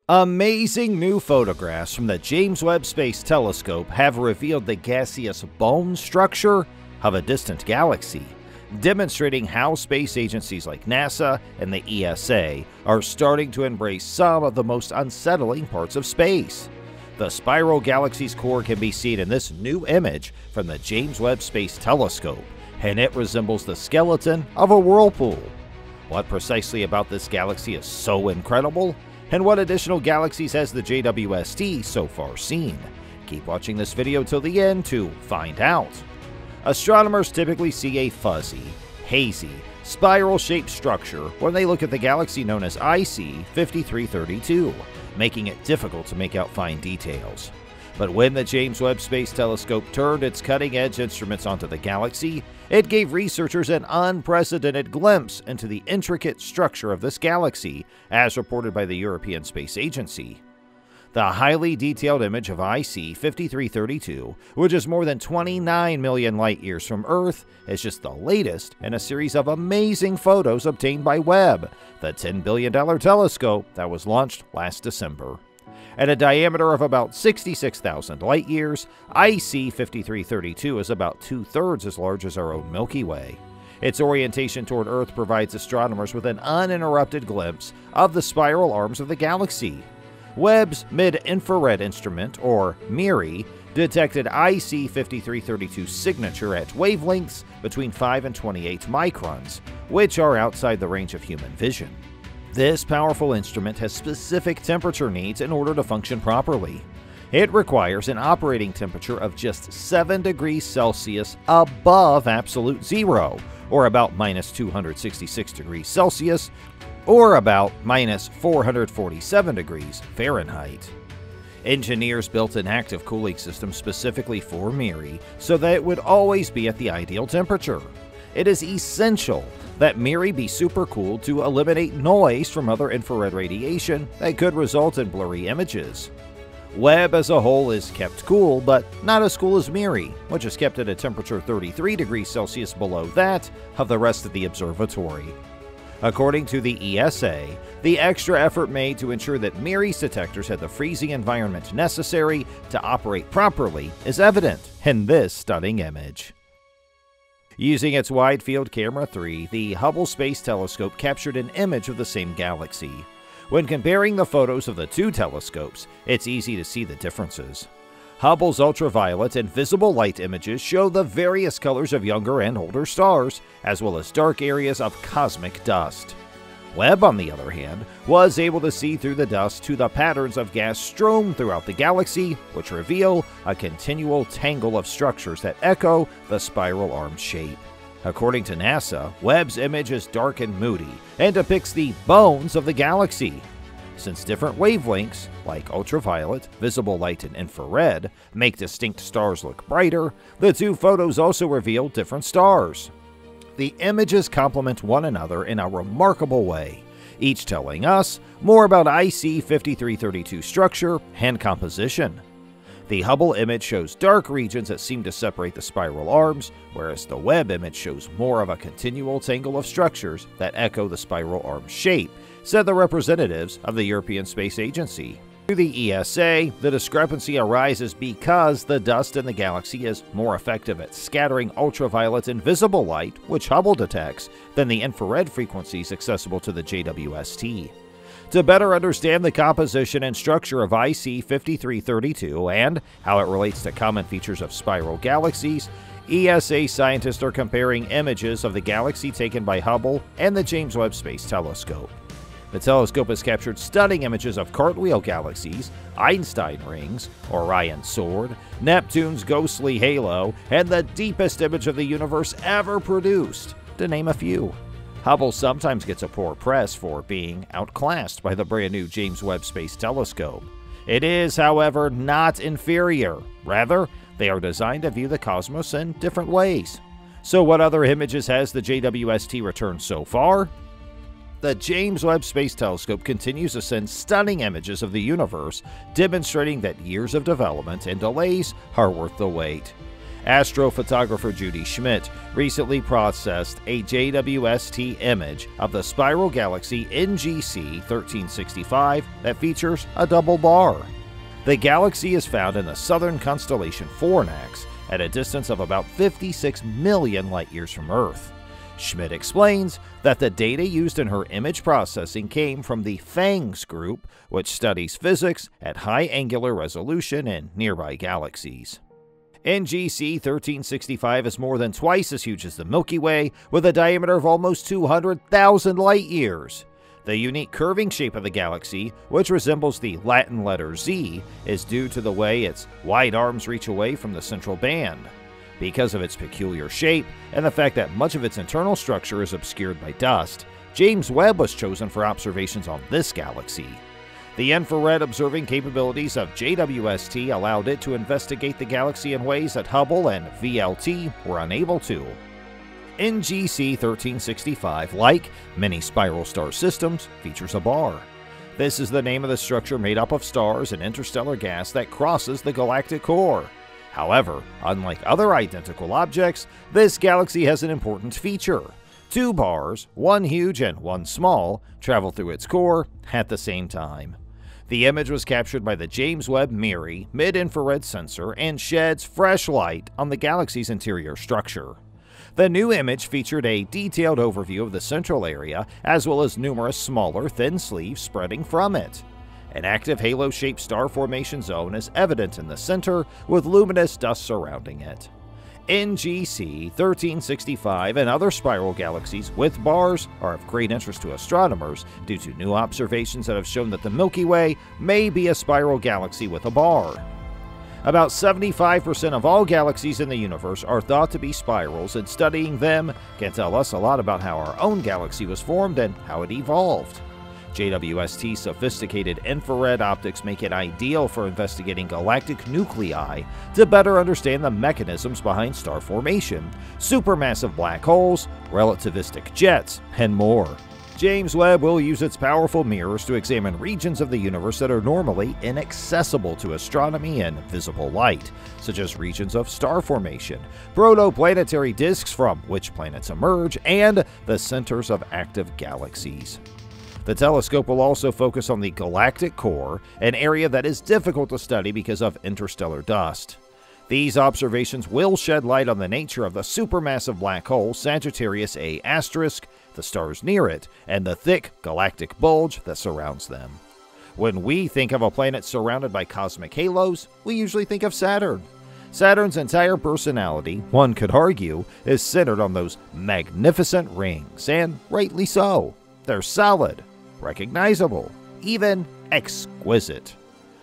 Amazing new photographs from the James Webb Space Telescope have revealed the gaseous bone structure of a distant galaxy, demonstrating how space agencies like NASA and the ESA are starting to embrace some of the most unsettling parts of space. The spiral galaxy's core can be seen in this new image from the James Webb Space Telescope, and it resembles the skeleton of a whirlpool. What precisely about this galaxy is so incredible? And what additional galaxies has the JWST so far seen? Keep watching this video till the end to find out. Astronomers typically see a fuzzy, hazy, spiral-shaped structure when they look at the galaxy known as IC 5332, making it difficult to make out fine details. But when the James Webb Space Telescope turned its cutting-edge instruments onto the galaxy, it gave researchers an unprecedented glimpse into the intricate structure of this galaxy, as reported by the European Space Agency. The highly detailed image of IC 5332, which is more than 29 million light-years from Earth, is just the latest in a series of amazing photos obtained by Webb, the $10 billion telescope that was launched last December. At a diameter of about 66,000 light-years, IC 5332 is about two-thirds as large as our own Milky Way. Its orientation toward Earth provides astronomers with an uninterrupted glimpse of the spiral arms of the galaxy. Webb's mid-infrared instrument, or MIRI, detected IC 5332's signature at wavelengths between 5 and 28 microns, which are outside the range of human vision. This powerful instrument has specific temperature needs in order to function properly. It requires an operating temperature of just 7 degrees Celsius above absolute zero, or about minus 266 degrees Celsius, or about minus 447 degrees Fahrenheit. Engineers built an active cooling system specifically for MIRI so that it would always be at the ideal temperature. It is essential that MIRI be supercooled to eliminate noise from other infrared radiation that could result in blurry images. Webb as a whole is kept cool, but not as cool as MIRI, which is kept at a temperature 33 degrees Celsius below that of the rest of the observatory. According to the ESA, the extra effort made to ensure that MIRI's detectors had the freezing environment necessary to operate properly is evident in this stunning image. Using its Wide Field Camera 3, the Hubble Space Telescope captured an image of the same galaxy. When comparing the photos of the two telescopes, it's easy to see the differences. Hubble's ultraviolet and visible light images show the various colors of younger and older stars, as well as dark areas of cosmic dust. Webb, on the other hand, was able to see through the dust to the patterns of gas strewn throughout the galaxy, which reveal a continual tangle of structures that echo the spiral arm shape. According to NASA, Webb's image is dark and moody and depicts the bones of the galaxy. Since different wavelengths, like ultraviolet, visible light, and infrared, make distinct stars look brighter, the two photos also reveal different stars. The images complement one another in a remarkable way, each telling us more about IC 5332's structure and composition. The Hubble image shows dark regions that seem to separate the spiral arms, whereas the Webb image shows more of a continual tangle of structures that echo the spiral arm shape, said the representatives of the European Space Agency. To the ESA, the discrepancy arises because the dust in the galaxy is more effective at scattering ultraviolet and visible light, which Hubble detects, than the infrared frequencies accessible to the JWST. To better understand the composition and structure of IC 5332 and how it relates to common features of spiral galaxies, ESA scientists are comparing images of the galaxy taken by Hubble and the James Webb Space Telescope. The telescope has captured stunning images of cartwheel galaxies, Einstein rings, Orion's sword, Neptune's ghostly halo, and the deepest image of the universe ever produced, to name a few. Hubble sometimes gets a poor press for being outclassed by the brand new James Webb Space Telescope. It is, however, not inferior. Rather, they are designed to view the cosmos in different ways. So what other images has the JWST returned so far? The James Webb Space Telescope continues to send stunning images of the universe, demonstrating that years of development and delays are worth the wait. Astrophotographer Judy Schmidt recently processed a JWST image of the spiral galaxy NGC 1365 that features a double bar. The galaxy is found in the southern constellation Fornax at a distance of about 56 million light-years from Earth. Schmidt explains that the data used in her image processing came from the FANGS group, which studies physics at high angular resolution in nearby galaxies. NGC 1365 is more than twice as huge as the Milky Way, with a diameter of almost 200,000 light-years. The unique curving shape of the galaxy, which resembles the Latin letter Z, is due to the way its wide arms reach away from the central band. Because of its peculiar shape and the fact that much of its internal structure is obscured by dust, James Webb was chosen for observations on this galaxy. The infrared observing capabilities of JWST allowed it to investigate the galaxy in ways that Hubble and VLT were unable to. NGC 1365, like many spiral star systems, features a bar. This is the name of the structure made up of stars and interstellar gas that crosses the galactic core. However, unlike other identical objects, this galaxy has an important feature. Two bars, one huge and one small, travel through its core at the same time. The image was captured by the James Webb MIRI mid-infrared sensor and sheds fresh light on the galaxy's interior structure. The new image featured a detailed overview of the central area, as well as numerous smaller, thin sleeves spreading from it. An active halo-shaped star formation zone is evident in the center, with luminous dust surrounding it. NGC 1365 and other spiral galaxies with bars are of great interest to astronomers due to new observations that have shown that the Milky Way may be a spiral galaxy with a bar. About 75% of all galaxies in the universe are thought to be spirals, and studying them can tell us a lot about how our own galaxy was formed and how it evolved. JWST's sophisticated infrared optics make it ideal for investigating galactic nuclei to better understand the mechanisms behind star formation, supermassive black holes, relativistic jets, and more. James Webb will use its powerful mirrors to examine regions of the universe that are normally inaccessible to astronomy and visible light, such as regions of star formation, protoplanetary disks from which planets emerge, and the centers of active galaxies. The telescope will also focus on the galactic core, an area that is difficult to study because of interstellar dust. These observations will shed light on the nature of the supermassive black hole Sagittarius A*, the stars near it, and the thick galactic bulge that surrounds them. When we think of a planet surrounded by cosmic halos, we usually think of Saturn. Saturn's entire personality, one could argue, is centered on those magnificent rings, and rightly so. They're solid, recognizable, even exquisite.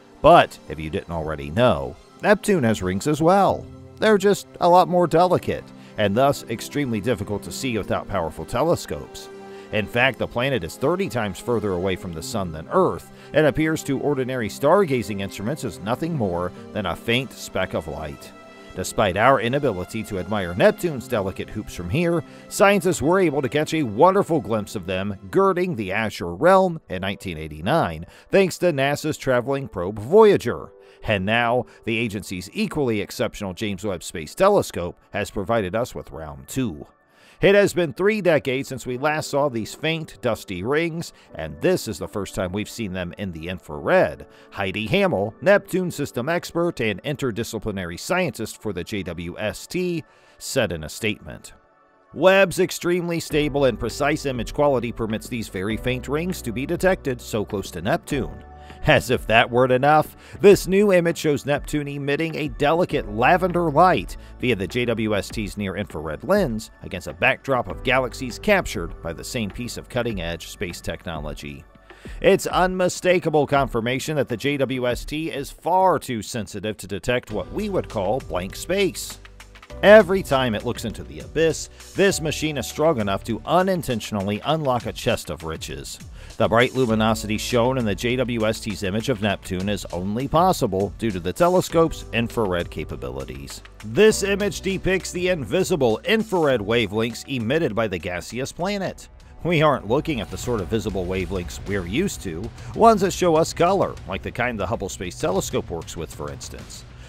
But if you didn't already know, Neptune has rings as well. They're just a lot more delicate, and thus extremely difficult to see without powerful telescopes. In fact, the planet is 30 times further away from the Sun than Earth, and appears to ordinary stargazing instruments as nothing more than a faint speck of light. Despite our inability to admire Neptune's delicate hoops from here, scientists were able to catch a wonderful glimpse of them girding the azure realm in 1989, thanks to NASA's traveling probe Voyager. And now, the agency's equally exceptional James Webb Space Telescope has provided us with round 2. It has been 3 decades since we last saw these faint, dusty rings, and this is the first time we've seen them in the infrared. Heidi Hamel, Neptune system expert and interdisciplinary scientist for the JWST, said in a statement. Webb's extremely stable and precise image quality permits these very faint rings to be detected so close to Neptune. As if that weren't enough, this new image shows Neptune emitting a delicate lavender light via the JWST's near-infrared lens against a backdrop of galaxies captured by the same piece of cutting-edge space technology. It's unmistakable confirmation that the JWST is far too sensitive to detect what we would call blank space. Every time it looks into the abyss, this machine is strong enough to unintentionally unlock a chest of riches. The bright luminosity shown in the JWST's image of Neptune is only possible due to the telescope's infrared capabilities. This image depicts the invisible infrared wavelengths emitted by the gaseous planet. We aren't looking at the sort of visible wavelengths we're used to, ones that show us color, like the kind the Hubble Space Telescope works with, for instance.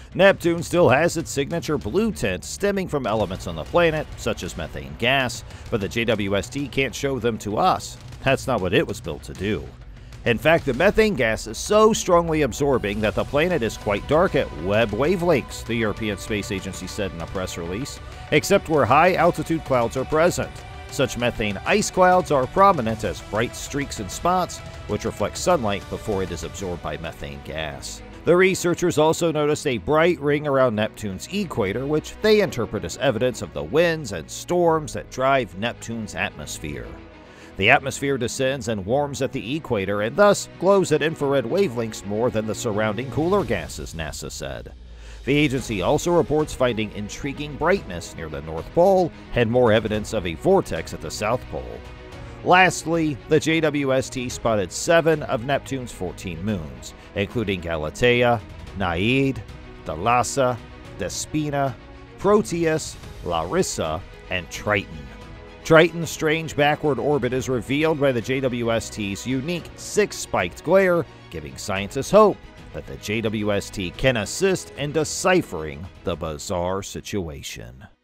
Neptune still has its signature blue tint stemming from elements on the planet, such as methane gas, but the JWST can't show them to us. That's not what it was built to do. In fact, the methane gas is so strongly absorbing that the planet is quite dark at Webb wavelengths, the European Space Agency said in a press release, except where high-altitude clouds are present. Such methane ice clouds are prominent as bright streaks and spots, which reflect sunlight before it is absorbed by methane gas. The researchers also noticed a bright ring around Neptune's equator, which they interpret as evidence of the winds and storms that drive Neptune's atmosphere. The atmosphere descends and warms at the equator and thus glows at infrared wavelengths more than the surrounding cooler gases, NASA said. The agency also reports finding intriguing brightness near the North Pole and more evidence of a vortex at the South Pole. Lastly, the JWST spotted 7 of Neptune's 14 moons, including Galatea, Naid, Thalassa, Despina, Proteus, Larissa, and Triton. Triton's strange backward orbit is revealed by the JWST's unique 6-spiked glare, giving scientists hope that the JWST can assist in deciphering the bizarre situation.